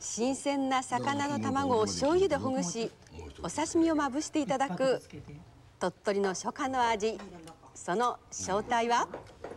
新鮮な魚の卵を醤油でほぐし、お刺身をまぶしていただく鳥取の初夏の味。その正体は？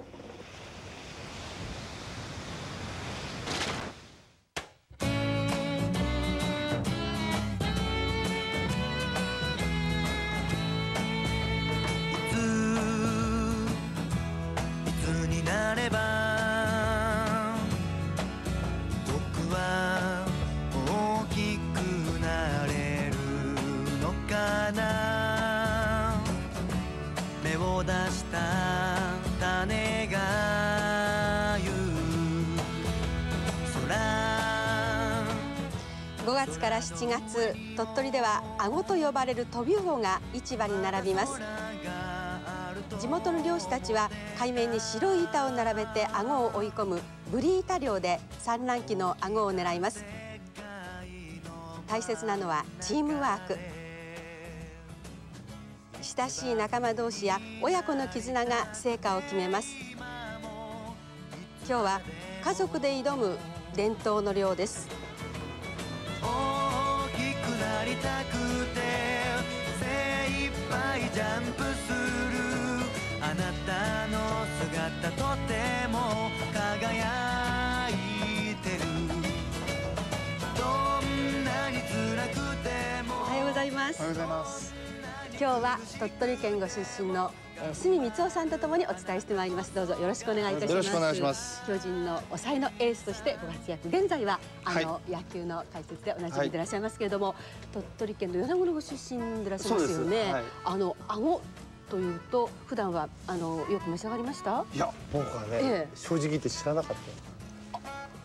芽を出した種が言う空。 5月から7月、鳥取ではアゴと呼ばれるトビウオが市場に並びます。地元の漁師たちは海面に白い板を並べてアゴを追い込むブリ板漁で産卵期のアゴを狙います。大切なのはチームワーク。親しい仲間同士や親子の絆が成果を決めます。今日は家族で挑む伝統の漁です。 大きくなりたくて精一杯ジャンプするあなたの姿とても輝いてる。どんなに辛くても。 おはようございます。 おはようございます。 今日は鳥取県ご出身の角光夫さんとともにお伝えしてまいります。どうぞよろしくお願いいたします。 よろしくお願いします。 巨人の抑えのエースとしてご活躍。現在は野球の解説でおなじみでいらっしゃいますけれども、鳥取県の米子のご出身でいらっしゃいますよね。アゴというと普段はよく召し上がりました？ いや、僕はね、正直言って知らなかった。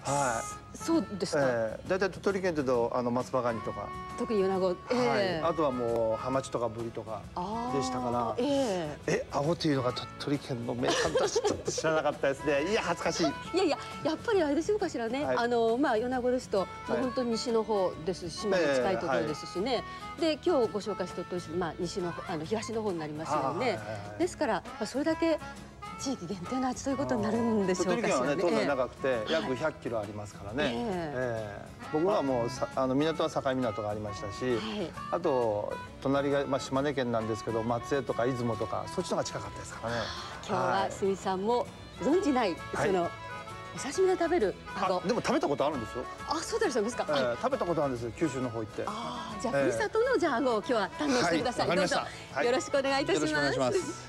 はい。 そうですか。 だいたい鳥取県というと松葉ガニとか、 特に米子、 あとはもうハマチとかブリとかでしたから、アゴというのが鳥取県の名産だしちょっと知らなかったですね。いや恥ずかしい。 いやいや、やっぱりあれですよかしらね。米子ですと本当に西の方ですし、島に近いところですしね。で今日ご紹介した鳥取市、西の東の方になりますよね。ですからそれだけ地域限定の味ということになるんでしょうかしらね。 鳥取県はね、東西長くて約100キロありますからね。僕はもう港は境港がありましたし、あと隣が島根県なんですけど、松江とか出雲とかそっちの方が近かったですからね。 今日は角さんもご存じないそのお刺身で食べるアゴ。 でも食べたことあるんですよ。 あ、そうでしたんですか。 食べたことあるんですよ、九州の方行って。 じゃあふるさとのアゴを今日は堪能してください。どうぞよろしくお願いいたします。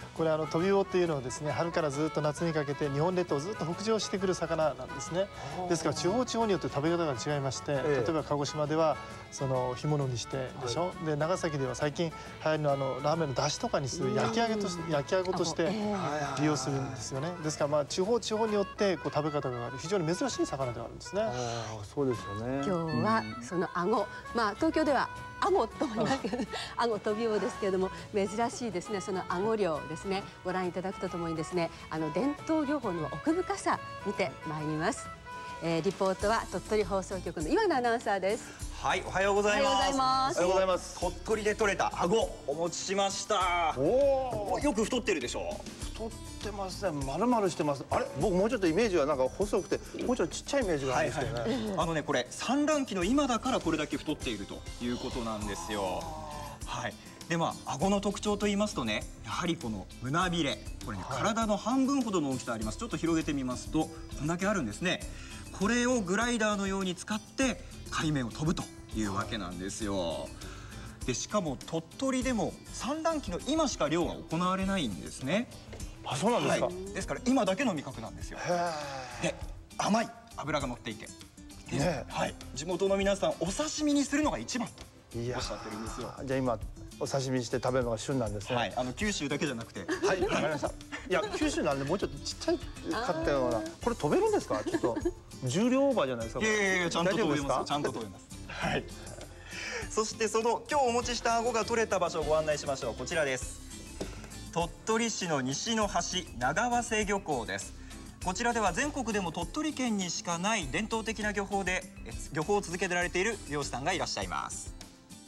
これトビウオっていうのはですね、春からずっと夏にかけて日本列島をずっと北上してくる魚なんですね。ですから地方地方によって食べ方が違いまして、例えば鹿児島では干物にしてでしょ。で長崎では最近流行りのラーメンの出汁とかにする焼きアゴとして利用するんですよね。ですから地方地方によって食べ方がある非常に珍しい魚ではあるんですね。 そうですよね。 今日はそのアゴ、東京ではアゴと思いますけど、アゴトビウオですけれども、珍しいですね、そのアゴ漁ですね、ご覧いただくとともにですね、伝統漁法の奥深さ見てまいります。リポートは鳥取放送局の岩名アナウンサーです。 はい、おはようございます。 おはようございます。 鳥取で採れたアゴお持ちしました。よく太ってるでしょ。 太ってますね。丸々してます。あれ、僕もうちょっとイメージはなんか細くてもうちょっとちっちゃいイメージがあるんですけどね。 これ産卵期の今だからこれだけ太っているということなんですよ。はい。でアゴの特徴と言いますとね、やはりこの胸びれ、これね、体の半分ほどの大きさあります。ちょっと広げてみますとこんだけあるんですね。これをグライダーのように使って海面を飛ぶというわけなんですよ。でしかも鳥取でも産卵期の今しか漁が行われないんですね。 あ、そうなんですか。 ですから今だけの味覚なんですよ。で甘い脂が乗っていて、地元の皆さんお刺身にするのが一番とおっしゃってるんですよ。 じゃあ今お刺身して食べるのが旬なんですね。 九州だけじゃなくて、 はい、わかりました。いや、九州なんでもうちょっとちっちゃいかったような。これ飛べるんですか。ちょっと重量オーバーじゃないですか。 いやちゃんと飛べます。ちゃんと飛べます。はい。そしてその今日お持ちしたアゴが取れた場所をご案内しましょう。こちらです。鳥取市の西の端、長和瀬漁港です。こちらでは全国でも鳥取県にしかない伝統的な漁法で漁法を続けられている漁師さんがいらっしゃいます。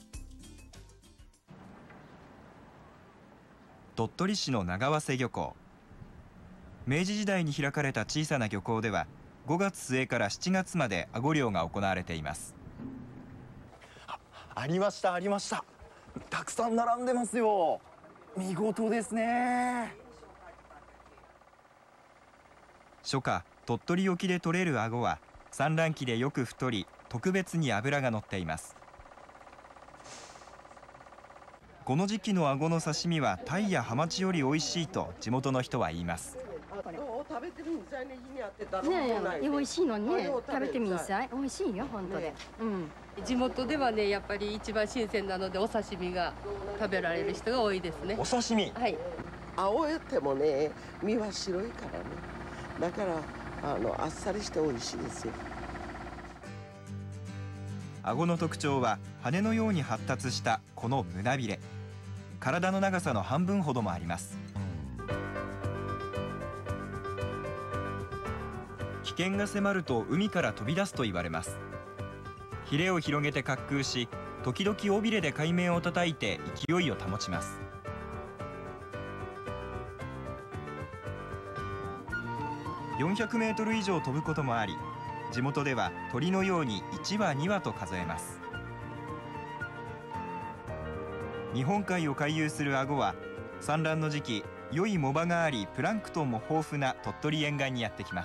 鳥取市の長和瀬漁港。明治時代に開かれた小さな漁港では5月末から7月までアゴ漁が行われています。 ありましたありました。たくさん並んでますよ。見事ですね。初夏鳥取沖で取れるアゴは産卵期でよく太り、特別に脂が乗っています。この時期のアゴの刺身はタイやハマチより美味しいと地元の人は言います。 食べてるんですよね、日にあってたら。 ねえ、美味しいのにね、食べてみんさい。美味しいよ、本当で。 地元ではね、やっぱり一番新鮮なので、お刺身が食べられる人が多いですね。 お刺身。 はい。 青えてもね、身は白いからね。だから、あっさりして美味しいですよ。 アゴの特徴は羽のように発達したこの胸びれ。体の長さの半分ほどもあります。危険が迫ると海から飛び出すと言われます。ヒレを広げて滑空し、時々尾びれで海面を叩いて勢いを保ちます。400メートル以上飛ぶこともあり、地元では鳥のように1羽2羽と数えます。日本海を回遊するアゴは産卵の時期、良い藻場がありプランクトンも豊富な鳥取沿岸にやってきます。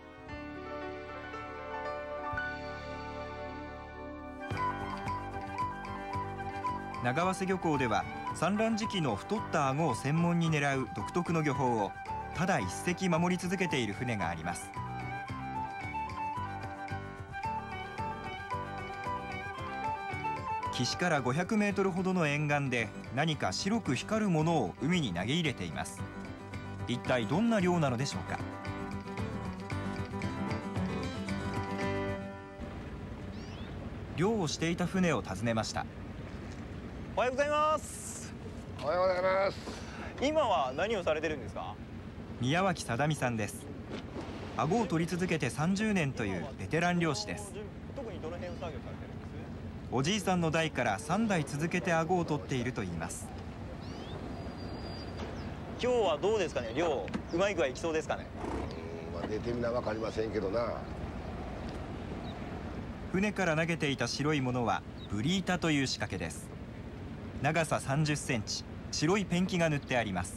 長早瀬漁港では産卵時期の太ったアゴを専門に狙う独特の漁法をただ一隻守り続けている船があります。岸から500メートルほどの沿岸で何か白く光るものを海に投げ入れています。一体どんな漁なのでしょうか。漁をしていた船を訪ねました。おはようございます。 おはようございます。 今は何をされてるんですか。宮脇貞美さんです。アゴを取り続けて30年というベテラン漁師です。特にどの辺を作業されてるんです？おじいさんの代から3代続けてアゴを取っているといいます。今日はどうですかね、漁うまい具合いきそうですかね。 まあ、出てみな分かりませんけどな。 船から投げていた白いものはブリータという仕掛けです。長さ30センチ、白いペンキが塗ってあります。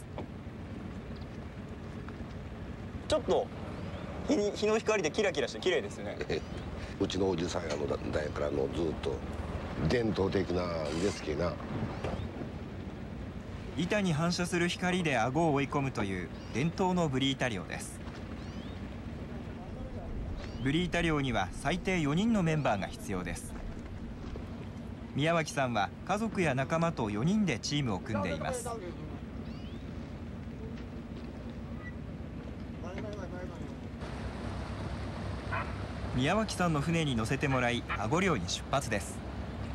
ちょっと日の光でキラキラして綺麗ですね。 うちのおじさんやの代からのずっと伝統的なんですけどな。 板に反射する光でアゴを追い込むという伝統のブリータ漁です。ブリータ漁には最低4人のメンバーが必要です。宮脇さんは家族や仲間と4人でチームを組んでいます。宮脇さんの船に乗せてもらい、アゴ漁に出発です。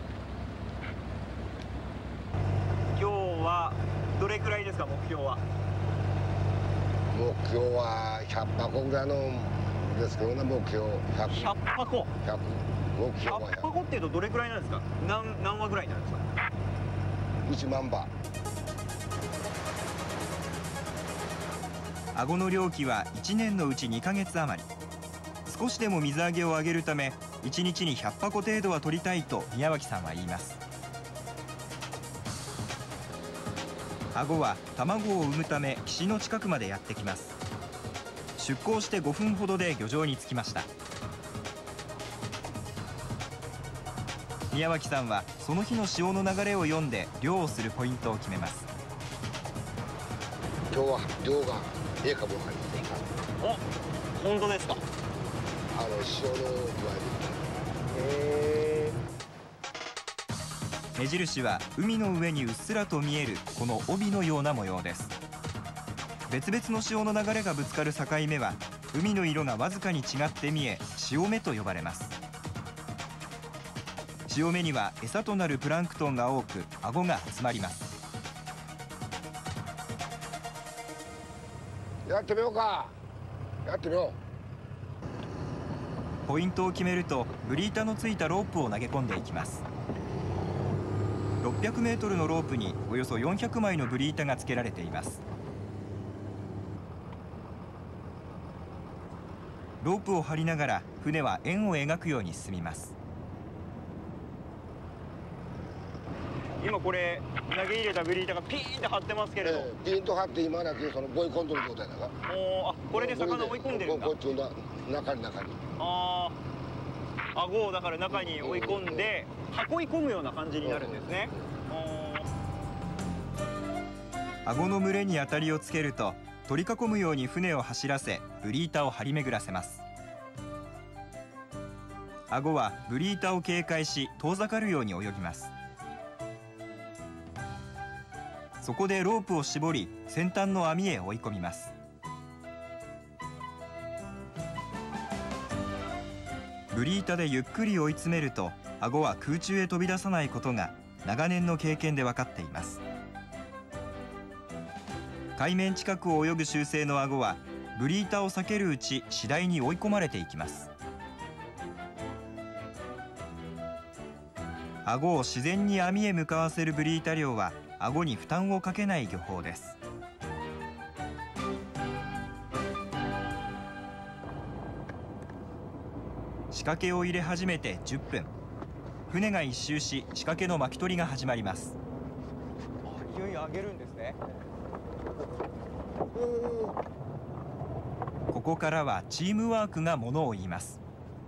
今日はどれくらいですか、目標は。 目標は100箱ぐらいのですけどね、目標 100箱。 100。目標は 100箱っていうとどれくらいなんですか。何羽ぐらいになるんですか。 1万羽。 アゴの漁期は1年のうち2ヶ月余り。少しでも水揚げを上げるため、1日に100箱程度は取りたいと宮脇さんは言います。アゴは卵を産むため岸の近くまでやってきます。出港して5分ほどで漁場に着きました。宮脇さんはその日の潮の流れを読んで漁をするポイントを決めます。 今日は漁がええかもわかりませんか。 お、本当ですか。 潮の具合で。目印は海の上にうっすらと見えるこの帯のような模様です。別々の潮の流れがぶつかる境目は海の色がわずかに違って見え、潮目と呼ばれます。潮目には餌となるプランクトンが多く、アゴが集まります。 やってみようか。やってみよう。 ポイントを決めるとブリータのついたロープを投げ込んでいきます。600メートルのロープにおよそ400枚のブリータがつけられています。ロープを張りながら船は円を描くように進みます。 今これ投げ入れたブリータがピーンって張ってますけれど、 ピーンと張って今だけその追い込んでる状態だから。 あ、これで魚追い込んでるんだ。 こっちの中に。 ああ、顎をだから中に追い込んで囲い込むような感じになるんですね。 顎の群れに当たりをつけると取り囲むように船を走らせブリータを張り巡らせます。顎はブリータを警戒し遠ざかるように泳ぎます。そこでロープを絞り先端の網へ追い込みます。ブリータでゆっくり追い詰めると顎は空中へ飛び出さないことが長年の経験で分かっています。海面近くを泳ぐ習性の顎はブリータを避けるうち次第に追い込まれていきます。顎を自然に網へ向かわせるブリータ漁は顎に負担をかけない漁法です。仕掛けを入れ始めて10分、船が一周し仕掛けの巻き取りが始まります。 いよいよ上げるんですね。 ここからはチームワークがものを言います。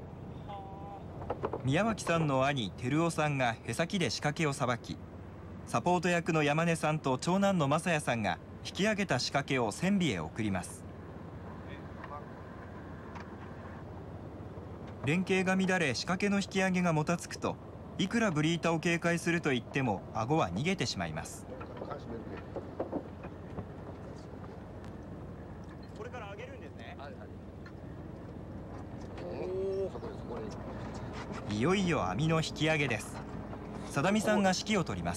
宮脇さんの兄照夫さんが舳先で仕掛けをさばき、サポート役の山根さんと長男の正也さんが引き上げた仕掛けを船尾へ送ります。連携が乱れ仕掛けの引き上げがもたつくと、いくらブリータを警戒すると言っても顎は逃げてしまいます。 これから上げるんですね。 いよいよ網の引き上げです。貞美さんが指揮を取ります。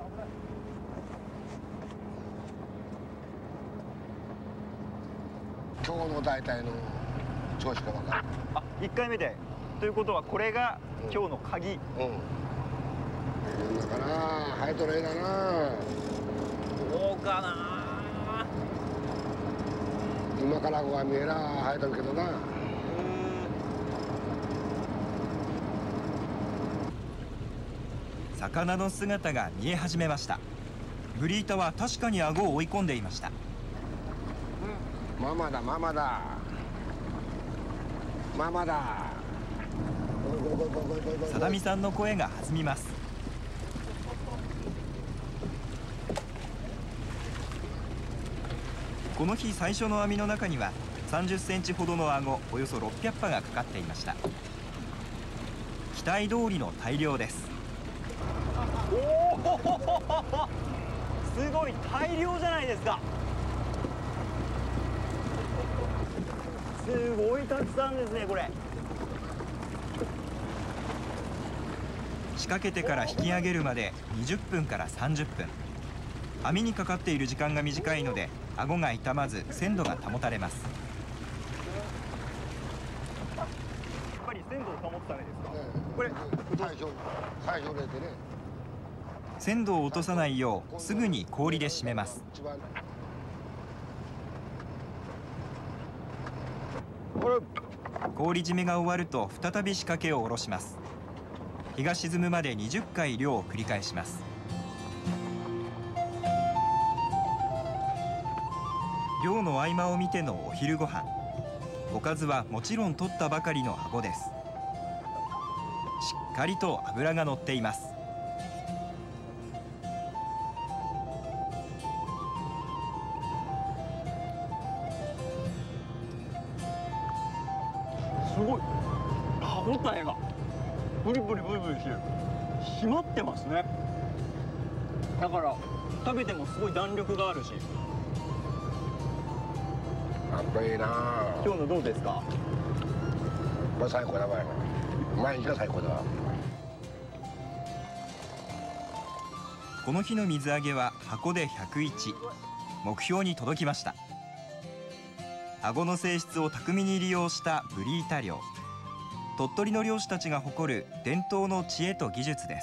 今日の大体の調子が分かる。 あ、1回目で。ということはこれが今日の鍵。 だから生えとる絵だな。 どうかな。 今からは見えら生えとるけどな。 魚の姿が見え始めました。ブリータは確かに顎を追い込んでいました。 ママだママだママだ。 貞美さんの声が弾みます。この日最初の網の中には30センチほどの顎およそ600羽がかかっていました。期待通りの大漁です。 おお、すごい大量じゃないですか。すごいたくさんですねこれ。 仕掛けてから引き上げるまで20分から30分。網にかかっている時間が短いので顎が傷まず鮮度が保たれます。 やっぱり鮮度を保つためですか。これ最初でね。 鮮度を落とさないようすぐに氷で締めます。氷締めが終わると再び仕掛けを下ろします。日が沈むまで20回漁を繰り返します。漁の合間を見てのお昼ご飯、おかずはもちろん取ったばかりの顎です。しっかりと脂が乗っています。 すごい歯ごたえがブリブリブリブリしてる。締まってますね。だから食べてもすごい弾力があるし。 やっぱりいいな。 今日のどうですか。 まあ最高だわ。毎日が最高だわ。 この日の水揚げは箱で101。目標に届きました。顎の性質を巧みに利用したブリータ漁。鳥取の漁師たちが誇る伝統の知恵と技術です。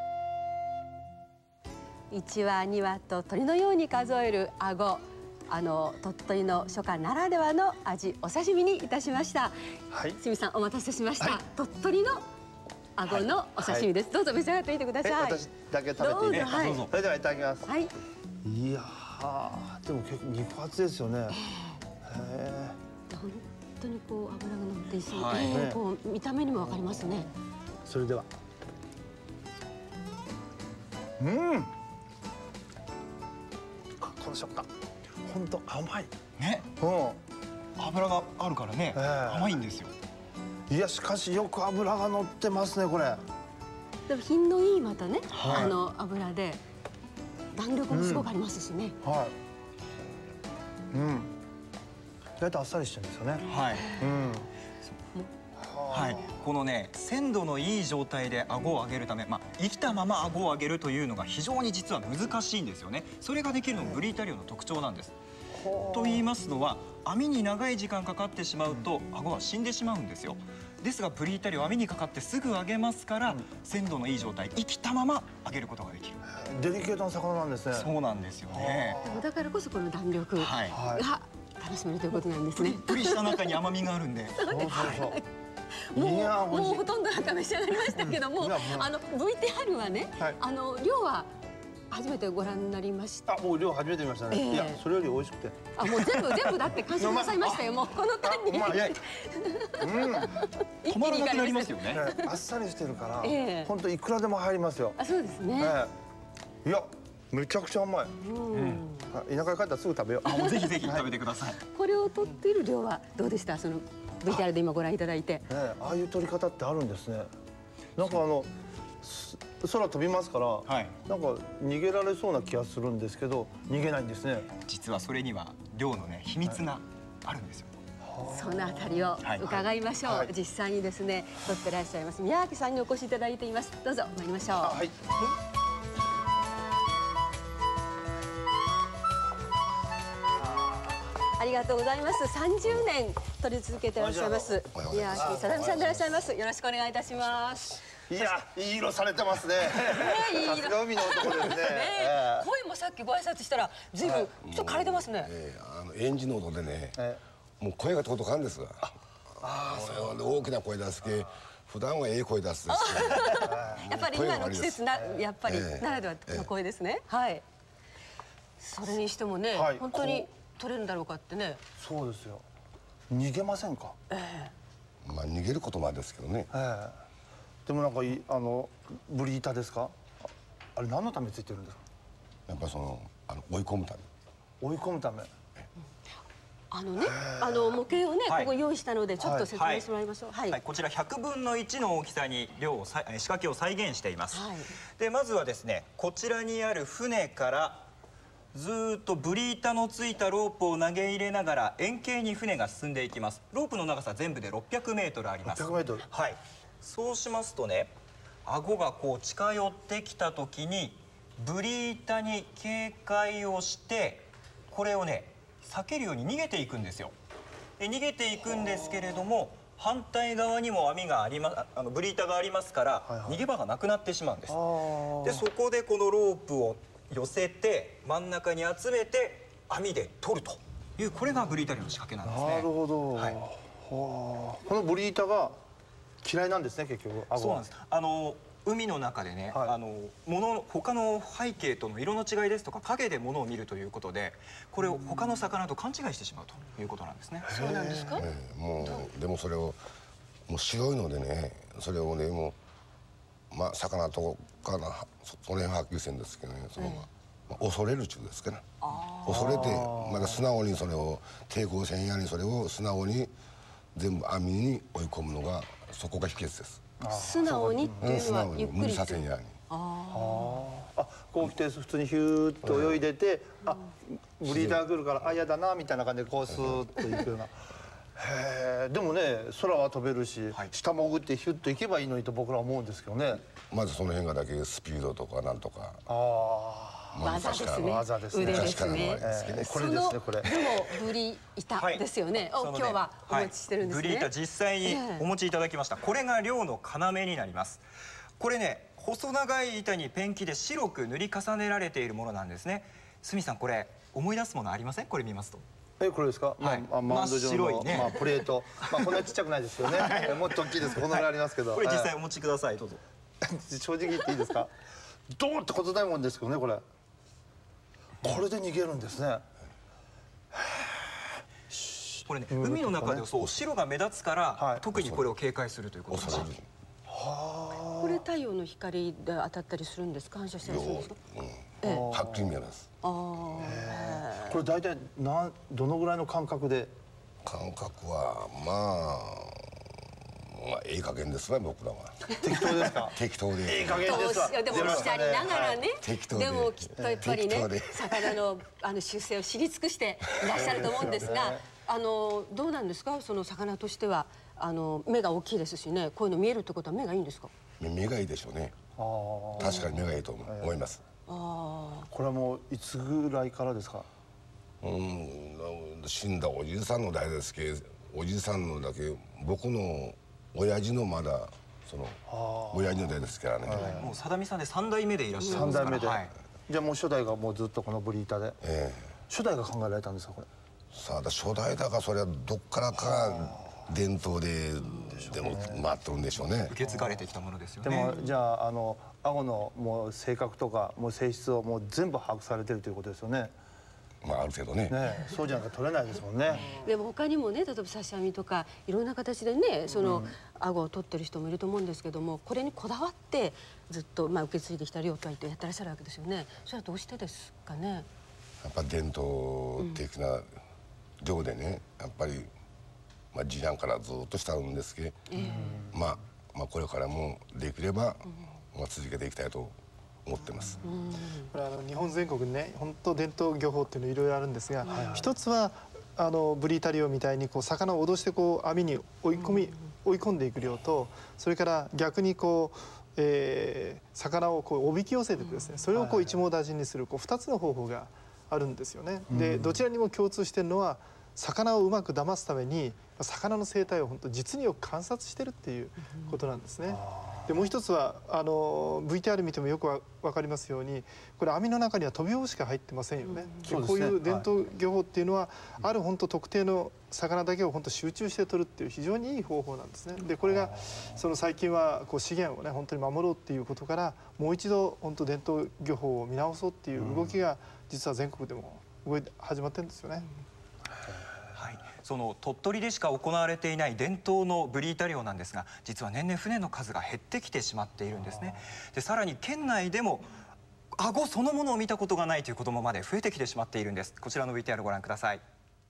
1羽2羽と鳥のように数える顎、鳥取の初夏ならではの味、お刺身にいたしました。はい、清水さんお待たせしました。はい、鳥取の顎のお刺身です。どうぞ召し上がってみてください。 私だけ食べていい？ どうぞ。はい。 それではいただきます。 はい。 いやー、でも結構肉厚ですよね。 本当にこう脂が乗っていそう。こう見た目にもわかりますね。 それでは。この食感、本当甘い。 ね。脂があるからね、甘いんですよ。 いや、しかしよく脂が乗ってますね、これ。 でも品のいいまたね、脂で弾力もすごくありますしね。 はい。意外とあっさりしてるんですよね。 はい。はい、このね、鮮度のいい状態で顎を上げるため、生きたまま顎を上げるというのが非常に実は難しいんですよね。それができるのがブリータ漁の特徴なんです。と言いますのは、網に長い時間かかってしまうと顎は死んでしまうんですよ。ですがブリータ漁、網にかかってすぐ揚げますから、鮮度のいい状態、生きたまま揚げることができる。 デリケートな魚なんですね。 そうなんですよね。 だからこそこの弾力が楽しめるということなんですね。 プリした中に甘みがあるんで。 もうほとんどなんか召し上がりましたけども、VTR はね、漁は初めてご覧になりました。 もう漁初めて見ましたね。いや、それより美味しくて。 もう全部だって完食なさいましたよ。もうこの間に。 止まらなくなりますよね。 あっさりしてるから、本当いくらでも入りますよ。 そうですね。 いや、めちゃくちゃ甘い。田舎に帰ったらすぐ食べよう。 もうぜひぜひ食べてください。 これを取っている漁はどうでした？その VTR で今ご覧いただいて。 ああいう取り方ってあるんですね。なんか空飛びますから、なんか逃げられそうな気がするんですけど、逃げないんですね。 実はそれには漁のね、秘密があるんですよ。 そのあたりを伺いましょう。実際にですね、取ってらっしゃいます宮脇さんにお越しいただいています。どうぞ参りましょう。ありがとうございます。30年取り続けていらっしゃいます宮脇さんでいらっしゃいます。よろしくお願いいたします。 いや、いい色されてますね。さすが海の男ですね。 声もさっきご挨拶したら随分ちょっと枯れてますね。 エンジンの音でね、もう声が届かんですが。大きな声出すけ、普段は声出すですけど。やっぱり今の季節なやっぱりならではの声ですね。はい。それにしてもね、本当に取れるんだろうかってね。 そうですよ。逃げませんか。 逃げることもあるんですけどね。 でもなんかブリータですか。あれ何のためについてるんですか。 やっぱ追い込むため。 追い込むため。 模型をね、ここ用意したのでちょっと説明してもらいましょう。 こちら100分の1の大きさに仕掛けを再現しています。でまずはですね、こちらにある船からずっとブリータのついたロープを投げ入れながら円形に船が進んでいきます。ロープの長さ全部で600メートルあります。 600メートル。 はい。そうしますとね、顎がこう近寄ってきた時にブリータに警戒をして、これをね避けるように逃げていくんですよ。で逃げていくんですけれども、反対側にも網がありブリータがありますから、逃げ場がなくなってしまうんです。でそこでこのロープを寄せて真ん中に集めて網で取るという、これがブリータ漁の仕掛けなんですね。 なるほど。このブリータが嫌いなんですね、結局。 そうなんです。海の中でね、他の背景との色の違いですとか影で物を見るということで、これを他の魚と勘違いしてしまうということなんですね。 そうなんですか。 でもそれをもう白いのでね、それをねもう魚とかその辺ははっきりしてるんですけどね、恐れる中ですから、恐れてまだ素直にそれを抵抗せんやに、それを素直に全部網に追い込むのが、そこが秘訣です。 素直にっていうのはゆっくり無理させんやに。 こう来て普通にヒューッと泳いでて、ブリーダー来るから嫌だなみたいな感じでこうスーッと行くような。でもね、空は飛べるし、下潜ってヒュッと行けばいいのにと僕らは思うんですけどね。 まずその辺がだけスピードとかなんとか。 技ですね。 技ですね。 腕ですね。 これですね、これ。 でもブリータですよね。今日はお持ちしてるんですね。 ブリータ実際にお持ちいただきました。これが漁の要になります。これね、細長い板にペンキで白く塗り重ねられているものなんですね。鷲見さん、これ思い出すものありません？これ見ますと。 これですか。マウンド上のプレート。こんなにちっちゃくないですよね。もっと大きいです。このぐらいありますけど。 これ実際お持ちください。どうぞ。 正直言っていいですか。どうってことないもんですけどね、これ。これで逃げるんですね。 これね、海の中でそう白が目立つから、特にこれを警戒するということです。 これ太陽の光で当たったりするんですか、反射したりするんですか。 はっきり見えます。 これ大体どのぐらいの間隔で。 感覚はいい加減ですね、僕らは。 適当ですか。 適当で。 いい加減ですわ。 でもおっしゃりながらね。でもきっとやっぱりね、魚の習性を知り尽くしていらっしゃると思うんですが、どうなんですか、その魚としては目が大きいですしね、こういうの見えるってことは目がいいんですか。 目がいいでしょうね。確かに目がいいと思います。 これはもういつぐらいからですか。 死んだおじいさんの代ですけど、おじいさんのだけ僕の親父のまだその親父の代ですからね。 もう貞美さんで3代目でいらっしゃるんですから。 3代目で。じゃあもう初代がもうずっとこのブリータで。初代が考えられたんですか、これ。 さあ初代だかそれはどっからか伝統でも回ってるんでしょうね。 受け継がれてきたものですよね。 でもじゃあアゴのもう性格とかもう性質をもう全部把握されてるということですよね。 ある程度ね。 そうじゃなくて取れないですもんね。 でも他にもね、例えば刺し網とかいろんな形でね、そのアゴを取ってる人もいると思うんですけども、これにこだわってずっと受け継いできた漁とは言ってやってらっしゃるわけですよね。それはどうしてですかね。 やっぱ伝統的な漁でね、やっぱり次男からずっとしたんですけど、これからもできれば続けていきたいと思ってます。 これ日本全国にね、本当伝統漁法っていうのいろいろあるんですが、一つはブリータ漁みたいに魚を脅して網に追い込んでいく漁と、それから逆に魚をおびき寄せてですね、それを一網打尽にする2つの方法があるんですよね。でどちらにも共通しているのは、魚をうまく騙すために魚の生態を本当実によく観察してるっていうことなんですね。でもう一つはVTR 見てもよくわかりますように、これ網の中にはトビウオしか入ってませんよね。こういう伝統漁法っていうのは、ある本当特定の魚だけを本当集中して取るっていう非常にいい方法なんですね。でこれが最近は資源をね本当に守ろうっていうことから、もう一度本当伝統漁法を見直そうっていう動きが実は全国でも始まってるんですよね。 その鳥取でしか行われていない伝統のブリータ漁なんですが、実は年々船の数が減ってきてしまっているんですね。でさらに県内でもアゴそのものを見たことがないという子どもまで増えてきてしまっているんです。こちらの VTR ご覧ください。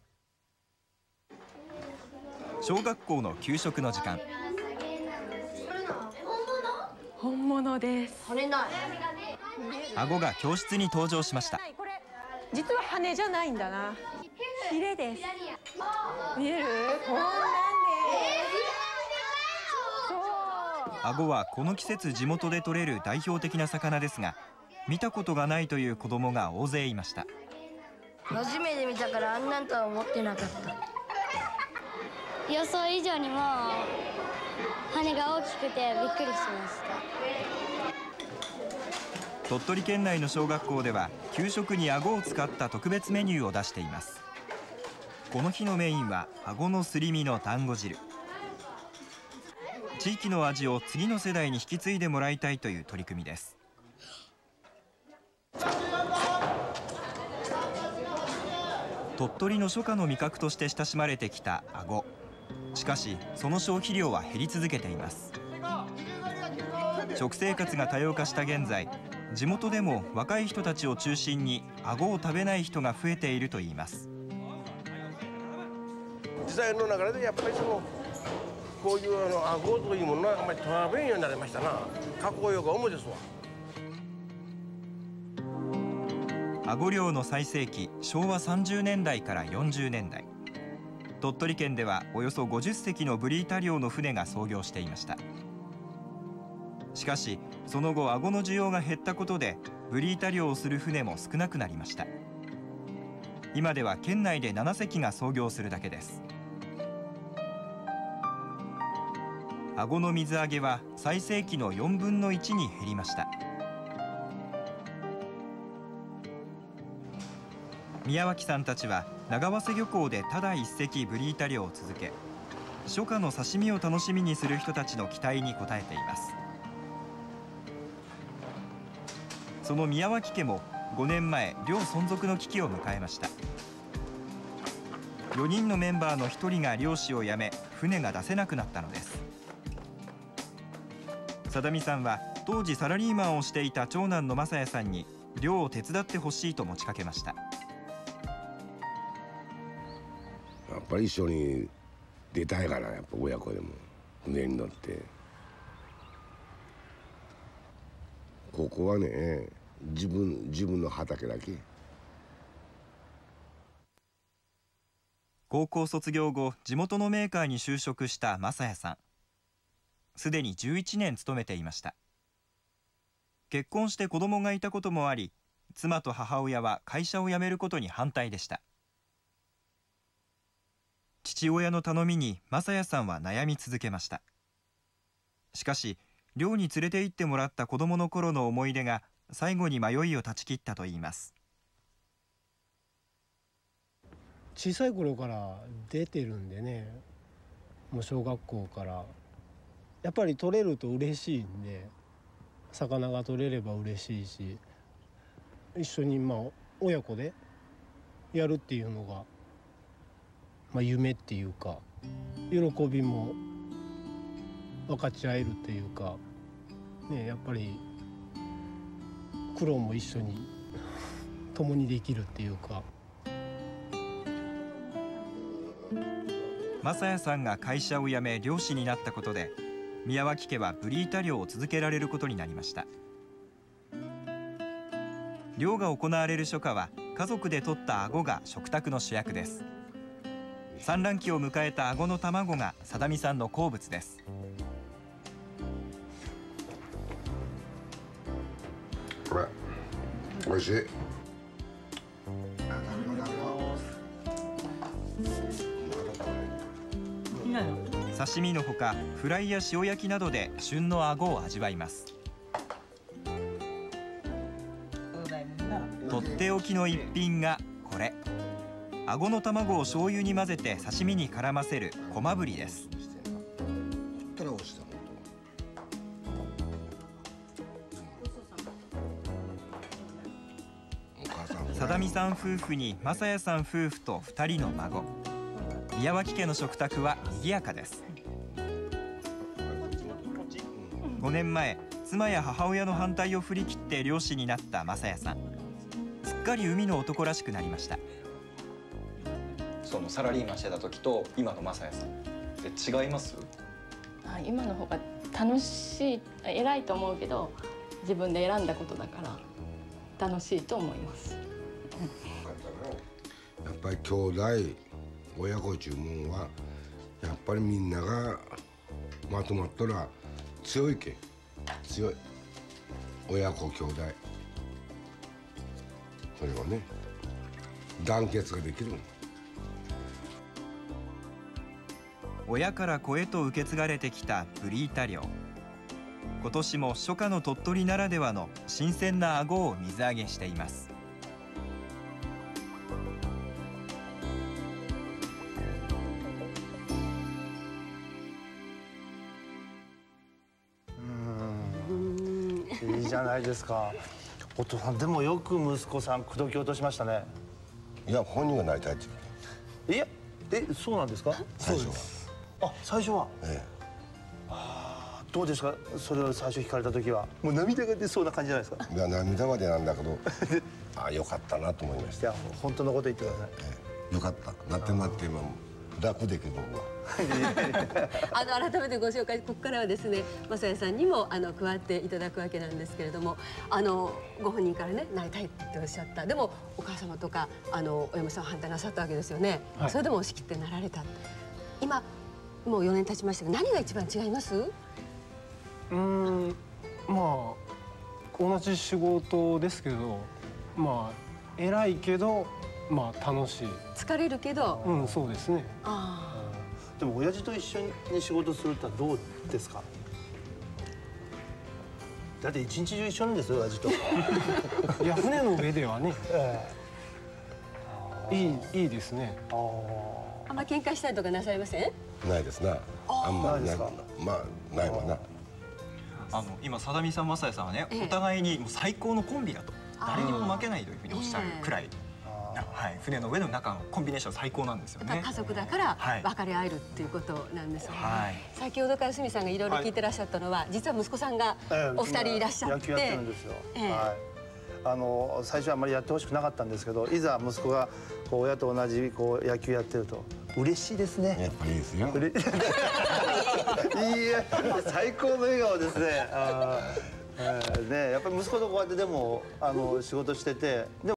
小学校の給食の時間。 本物です。 アゴが教室に登場しました。 実は羽じゃないんだな。ヒレです。見える？こんなんです。 アゴはこの季節地元で取れる代表的な魚ですが、見たことがないという子供が大勢いました。 初めて見たからあんなんとは思ってなかった。予想以上にも羽が大きくてびっくりしました。 鳥取県内の小学校では給食にアゴを使った特別メニューを出しています。この日のメインはアゴのすり身の団子汁。地域の味を次の世代に引き継いでもらいたいという取り組みです。鳥取の初夏の味覚として親しまれてきたアゴ。しかしその消費量は減り続けています。食生活が多様化した現在、地元でも若い人たちを中心にアゴを食べない人が増えているといいます。 時代の流れでやっぱりこういうアゴというものはあんまり取られんようになりましたな。加工用が主ですわ。 アゴ漁の最盛期、昭和30年代から40年代。鳥取県ではおよそ50隻のブリータ漁の船が操業していました。しかしその後アゴの需要が減ったことでブリータ漁をする船も少なくなりました。今では県内で7隻が操業するだけです。アゴの水揚げは最盛期の4分の1に減りました。 宮脇さんたちは長早瀬漁港でただ一隻ブリータ漁を続け、初夏の刺身を楽しみにする人たちの期待に応えています。その宮脇家も5年前、漁存続の危機を迎えました。4人のメンバーの1人が漁師を辞め、船が出せなくなったのです。貞美さんは当時サラリーマンをしていた長男の正也さんに漁を手伝ってほしいと持ちかけました。 やっぱり一緒に出たいから、やっぱ親子でも船に乗って。ここはね、自分の畑だけ。 高校卒業後、地元のメーカーに就職した正也さん。すでに11年勤めていました。結婚して子供がいたこともあり、妻と母親は会社を辞めることに反対でした。父親の頼みに正也さんは悩み続けました。しかし、漁に連れて行ってもらった子供の頃の思い出が最後に迷いを断ち切ったといいます。 小さい頃から出てるんでね、もう小学校からやっぱり取れると嬉しいんで、魚が取れれば嬉しいし、一緒に親子でやるっていうのが、夢っていうか喜びも分かち合えるっていうか、ね、やっぱり苦労も一緒に共にできるっていうか。 正也さんが会社を辞め漁師になったことで、宮脇家はブリータ漁を続けられることになりました。漁が行われる初夏は家族で取ったアゴが食卓の主役です。産卵期を迎えたアゴの卵が貞美さんの好物です。 これおいしい。 刺身のほか、フライや塩焼きなどで旬のアゴを味わいます。とっておきの一品がこれ。アゴの卵を醤油に混ぜて刺身に絡ませるこまぶりです。貞美さん夫婦に正也さん夫婦と2人の孫。宮脇家の食卓は賑やかです。5年前、妻や母親の反対を振り切って漁師になった正也さん。すっかり海の男らしくなりました。 そのサラリーマンしてた時と今の正也さんで違います？ 今の方が楽しい、偉いと思うけど、自分で選んだことだから楽しいと思います。 やっぱり兄弟親子注文はやっぱりみんながまとまったら強いけん、強い親子兄弟、それはね団結ができる。 親から子へと受け継がれてきたブリータ漁。今年も初夏の鳥取ならではの新鮮なアゴを水揚げしています。 いいじゃないですか。お父さんでもよく息子さん口説き落としましたね。 いや、本人がなりたいっていう。 いや、そうなんですか？ 最初は。 あ、最初は。どうですか？それを最初聞かれた時はもう涙が出そうな感じじゃないですか？ いや、涙までなんだけどあ、よかったなと思いました。 いや、本当のこと言ってください。 よかった。なってもらって今も楽できる僕は。 改めてご紹介、ここからはですね、正也さんにも加わっていただくわけなんですけれども、ご本人からね、なりたいっておっしゃった。でもお母様とかお嫁さん反対なさったわけですよね。はい、それでも押し切ってなられた。今もう4年経ちましたが、何が一番違います？ まあ同じ仕事ですけど、まあ偉いけど、まあ楽しい。 疲れるけど。 うん、そうですね。 でも親父と一緒に仕事するってのはどうですか？だって一日中一緒なんですよ、親父と。 いや、船の上ではね。 いいですね。 あんま喧嘩したりとかなさいません？ ないですな。あんまりない。まあないわな。 今貞美さん、正也さんはね、お互いにもう最高のコンビだと、誰にも負けないというふうにおっしゃるくらい、はい、船の上の中のコンビネーション最高なんですよね。 家族だから分かり合えるっていうことなんですよね。先ほどから鷲見さんがいろいろ聞いてらっしゃったのは、実は息子さんがお二人いらっしゃって、 野球やってるんですよ。最初はあまりやってほしくなかったんですけど、いざ息子がこう親と同じこう野球やってると嬉しいですね。 やっぱりいいですよ。 いいえ、最高の笑顔ですね。ね、やっぱり息子とこうやってでも仕事してて。